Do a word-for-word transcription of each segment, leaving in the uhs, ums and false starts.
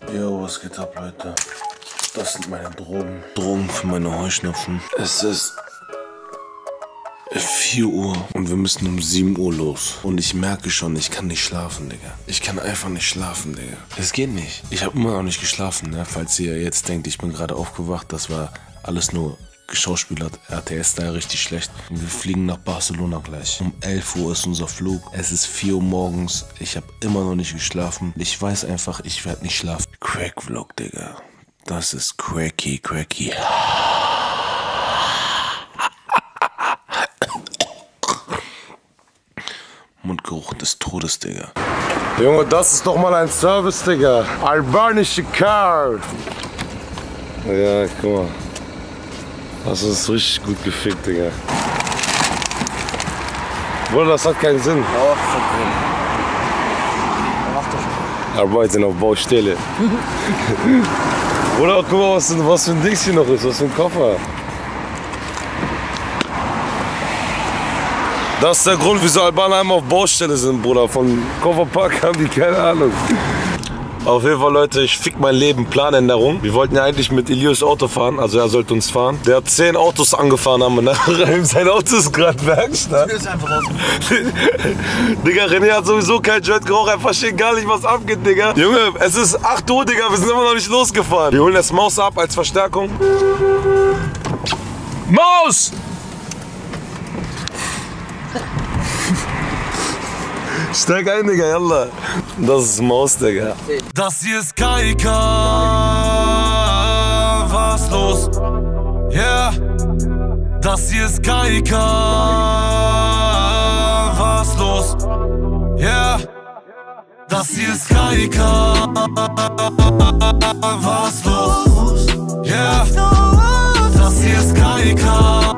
Jo, was geht ab, Leute? Das sind meine Drogen. Drogen für meine Heuschnupfen. Es ist vier Uhr und wir müssen um sieben Uhr los. Und ich merke schon, ich kann nicht schlafen, Digga. Ich kann einfach nicht schlafen, Digga. Es geht nicht. Ich habe immer noch nicht geschlafen, ne? Falls ihr jetzt denkt, ich bin gerade aufgewacht, das war alles nur geschauspielert. R T S da richtig schlecht. Und wir fliegen nach Barcelona gleich. Um elf Uhr ist unser Flug. Es ist vier Uhr morgens. Ich habe immer noch nicht geschlafen. Ich weiß einfach, ich werde nicht schlafen. Crack-Vlog, Digga. Das ist cracky, cracky. Mundgeruch des Todes, Digga. Junge, das ist doch mal ein Service, Digga. Albanische Card. Ja, guck mal. Das ist richtig gut gefickt, Digga. Bruder, das hat keinen Sinn. Ja, das hat Sinn. Mach doch. Arbeiten auf Baustelle. Bruder, guck mal, was, was für ein Dings hier noch ist. Was für ein Koffer. Das ist der Grund, wieso Albaner immer auf Baustelle sind, Bruder. Von Kofferpark haben die keine Ahnung. Auf jeden Fall, Leute, ich fick mein Leben, Planänderung. Wir wollten ja eigentlich mit Elios Auto fahren, also er sollte uns fahren. Der hat zehn Autos angefahren, haben wir nachher. Sein Auto ist gerade Werkstatt. ist einfach raus. Digga, René hat sowieso kein Joint geraucht, er versteht gar nicht, was abgeht, Digga. Junge, es ist acht Uhr, Digga, wir sind immer noch nicht losgefahren. Wir holen das Maus ab als Verstärkung. Maus! Steig ein, Digga, yalla. Das ist Maus, Digga. Das hier ist K I K. Was los? Yeah. Das hier ist K I K. Was los? Yeah. Das hier ist K I K. Was los? Yeah. Das hier ist K I K.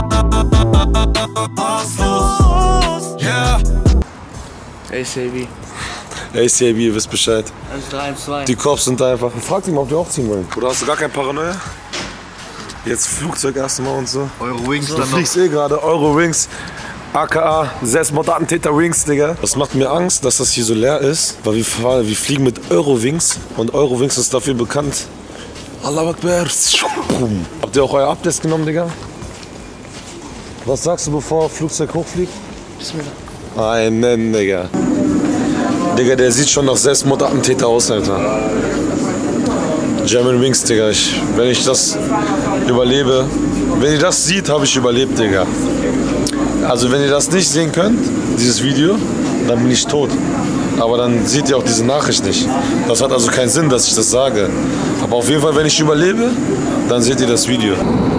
Was los? Yeah. A C B. A C B, ihr wisst Bescheid. eins drei eins zwei. Die Cops sind einfach. Frag dich mal, ob die auch ziehen wollen. Oder hast du gar kein Paranoia? Jetzt Flugzeug erstmal und so. Eurowings Du dann noch. fliegst eh gerade. Eurowings. A K A, Selbstmordattentäter Wings, Digga. Das macht mir Angst, dass das hier so leer ist. Weil wir, fahren, wir fliegen mit Eurowings. Und Eurowings ist dafür bekannt. Allahu Akbar. Habt ihr auch euer Abtest genommen, Digga? Was sagst du, bevor Flugzeug hochfliegt? Bismillah. Einen, Digga. Digga, der sieht schon nach Selbstmordattentäter aus, Alter. German Wings, Digga. Ich, wenn ich das überlebe, wenn ihr das seht, habe ich überlebt, Digga. Also wenn ihr das nicht sehen könnt, dieses Video, dann bin ich tot. Aber dann seht ihr auch diese Nachricht nicht. Das hat also keinen Sinn, dass ich das sage. Aber auf jeden Fall, wenn ich überlebe, dann seht ihr das Video.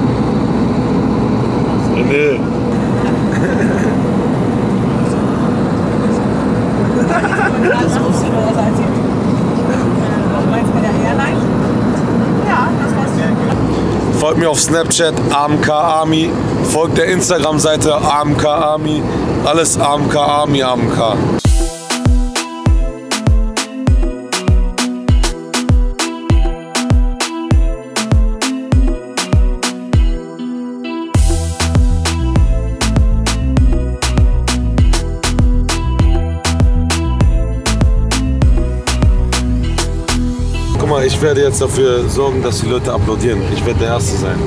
Nee. Das muss ich nur sein. Was meinst du mit der Airline? Ja, das war's. Folgt mir auf Snapchat, A M K Army. Folgt der Instagram-Seite A M K Army. Alles A M K Army, A M K. Guck mal, ich werde jetzt dafür sorgen, dass die Leute applaudieren. Ich werde der Erste sein.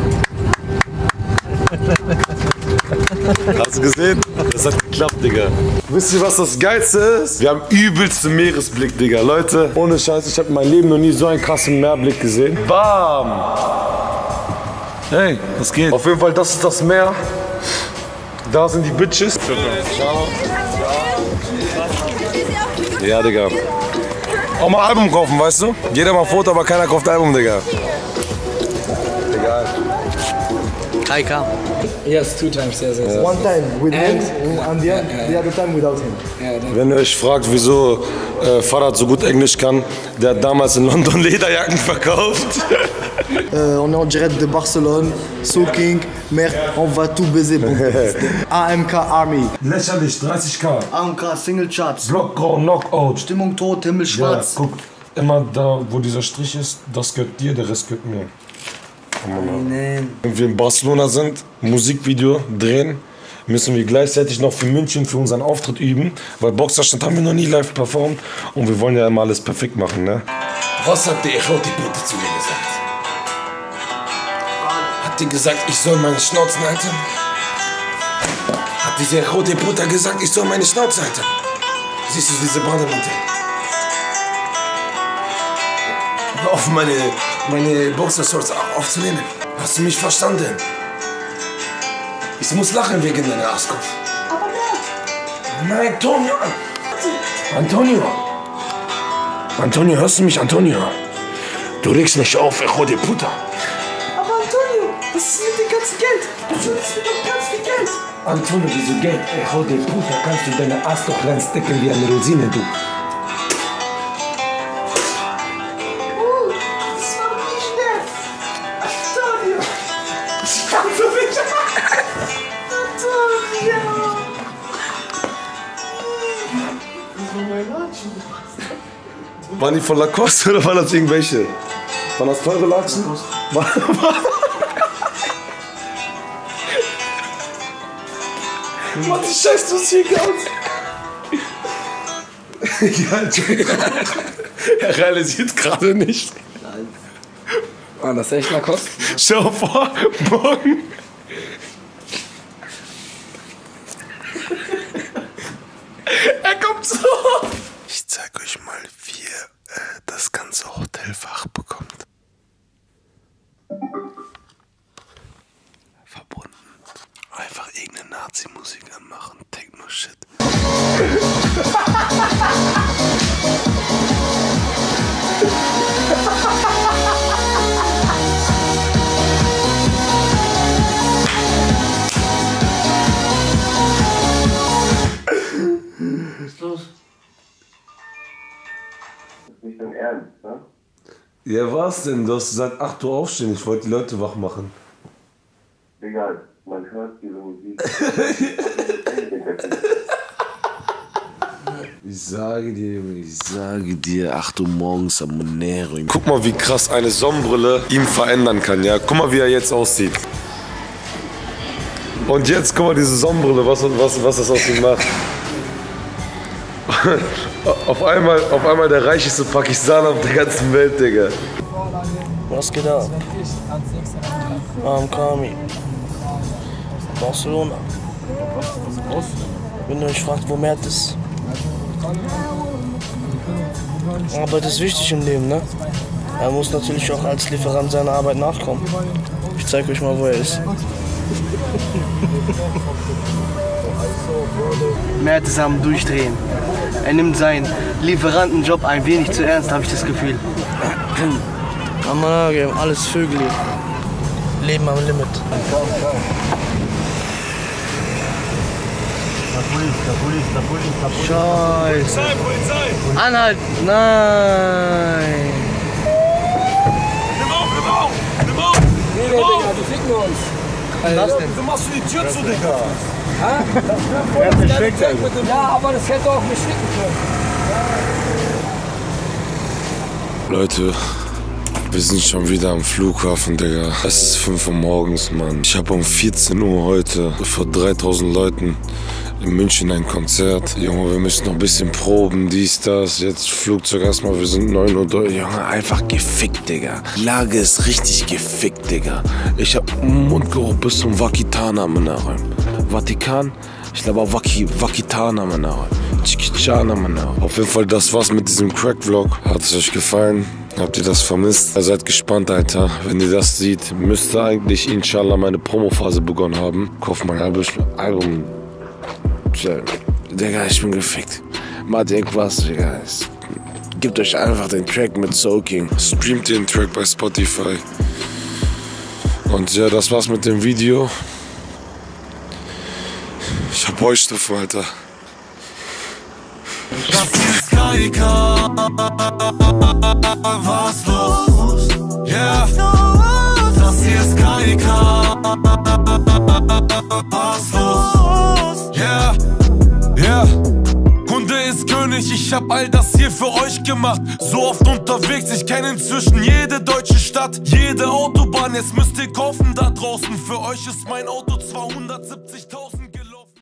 Hast du gesehen? Das hat geklappt, Digga. Wisst ihr, was das Geilste ist? Wir haben übelsten Meeresblick, Digga. Leute, ohne Scheiß, ich habe in meinem Leben noch nie so einen krassen Meerblick gesehen. Bam! Hey, was geht? Auf jeden Fall, das ist das Meer. Da sind die Bitches. Ciao. Ja, Digga. Auch mal Album kaufen, weißt du? Jeder mal Foto, aber keiner kauft Album, Digga. Egal. K I K. Yes, two times, yes, yes. One time with And- him and the, the other time without him. Yeah, that- Wenn ihr euch fragt, wieso äh, Farad so gut Englisch kann, der hat damals in London Lederjacken verkauft. Euh, on est en direct de Barcelone, Soaking, merde, on va tout baiser. Bon. A M K Army. Lächerlich, dreißig K. A M K Single Charts. Blockgrau, Knockout. Stimmung tot, Himmel Ja, schwarz. guck, immer da, wo dieser Strich ist, das gehört dir, der Rest gehört mir. Nein. Wenn wir in Barcelona sind, Musikvideo drehen, müssen wir gleichzeitig noch für München für unseren Auftritt üben, weil Boxerstand haben wir noch nie live performt und wir wollen ja immer alles perfekt machen, ne? Was hat der Roti Puta zu dir gesagt? Hat die gesagt, ich soll meine Schnauze halten? Hat dieser Roti Puta gesagt, ich soll meine Schnauze halten? Siehst du diese Bademantel? Hör auf, meine, meine Boxershorts aufzunehmen. Hast du mich verstanden? Ich muss lachen wegen deiner Astkopf. Aber wer? Nein, Antonio! Antonio! Antonio, hörst du mich, Antonio? Du regst mich auf, Echo de Puta. Aber Antonio, was ist mit dem ganzen Geld? Du schuldest mir doch ganz viel Geld. Antonio, wieso Geld? Echo de Puta, kannst du deine Ast doch reinstecken wie eine Rosine, du. Uh, das war doch nicht nett. Antonio! Ich kann für mich. Antonio! Waren die von Lacoste oder waren das irgendwelche? Waren das teure Latschen? Mann, die scheiß du hier aus. Ja, Entschuldigung. Er realisiert gerade nicht. War das echt Lacoste? Stell dir vor, morgen. Er kommt so. Ich zeig euch mal, wie ihr äh, das ganze Hotelfach bekommt. Verbunden. Einfach irgendeine Nazi-Musik anmachen. Techno-Shit. Nicht dein Ernst, ne? Ja, was denn? Du hast gesagt, acht Uhr aufstehen. Ich wollte die Leute wach machen. Egal, man hört diese Musik. Ich sage dir, ich sage dir, acht Uhr morgens am Monero. Guck mal, wie krass eine Sonnenbrille ihn verändern kann, ja? Guck mal, wie er jetzt aussieht. Und jetzt, guck mal, diese Sonnenbrille, was, was, was das aus ihm macht. Auf einmal, auf einmal der reichste Pakistaner auf der ganzen Welt, Digga. Was geht ab? I'm Kami. Barcelona. Wenn ihr euch fragt, wo Mert ist. Arbeit ist wichtig im Leben, ne? Er muss natürlich auch als Lieferant seiner Arbeit nachkommen. Ich zeig euch mal, wo er ist. Mert ist am Durchdrehen. Er nimmt seinen Lieferantenjob ein wenig zu ernst, habe ich das Gefühl. Amanage, alles Vögel. Leben am Limit. Scheiße. Anhalt! Nein! Nimm auf, nimm auf! Nimm auf! Nee, nee, Digga, die ficken uns. Was denn? Du machst du die Tür zu, Digga! Er hat geschickt, ja, aber das hätte auch nicht ficken können. Leute, wir sind schon wieder am Flughafen, Digga. Es ist fünf Uhr morgens, Mann. Ich habe um vierzehn Uhr heute vor dreitausend Leuten in München ein Konzert. Junge, wir müssen noch ein bisschen proben, dies, das. Jetzt Flugzeug erstmal, wir sind neun Uhr durch. Junge, einfach gefickt, Digga. Die Lage ist richtig gefickt, Digga. Ich hab Mundgeruch bis zum Vakitana, Mann. Vatikan? Ich glaube Waki, Vakitana, Mann. Chikichana, Mann. Auf jeden Fall, das war's mit diesem Crack-Vlog. Hat es euch gefallen? Habt ihr das vermisst? Ihr seid gespannt, Alter. Wenn ihr das seht, müsste eigentlich inshallah meine Promophase begonnen haben. Kauft mein halbes Album. Digga, ich bin gefickt. Macht irgendwas, Digga. Gebt euch einfach den Track mit Soaking. Streamt den Track bei Spotify. Und ja, das war's mit dem Video. Ich hab Heuschnupfen, Alter. Das hier ist K I K. Was los? Yeah. Das hier ist K I K. Was los? Yeah. Yeah. Kunde ist König, ich hab all das hier für euch gemacht. So oft unterwegs, ich kenn inzwischen jede deutsche Stadt, jede Autobahn. Jetzt müsst ihr kaufen da draußen. Für euch ist mein Auto zweihundertsiebzigtausend.